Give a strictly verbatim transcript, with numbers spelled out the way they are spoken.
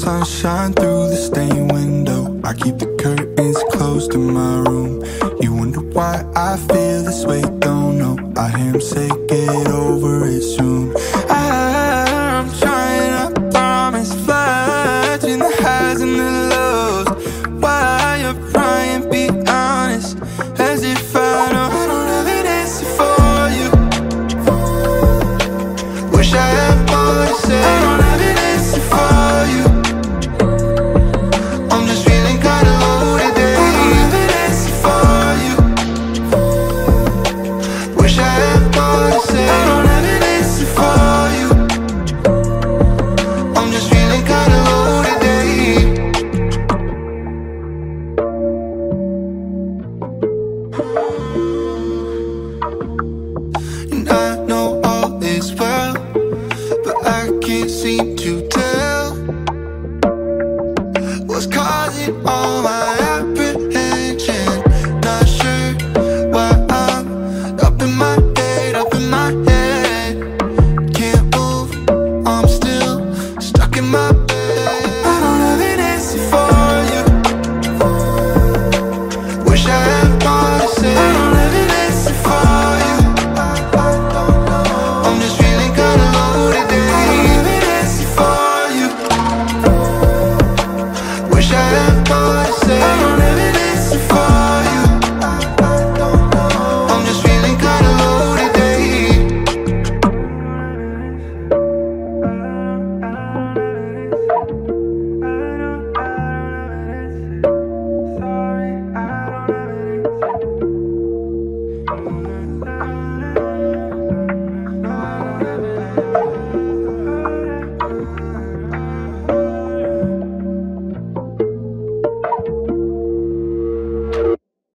sunshine through the stained window. I keep the curtains closed in my room. You wonder why I feel this way, don't know. I hear him say get over it soon. I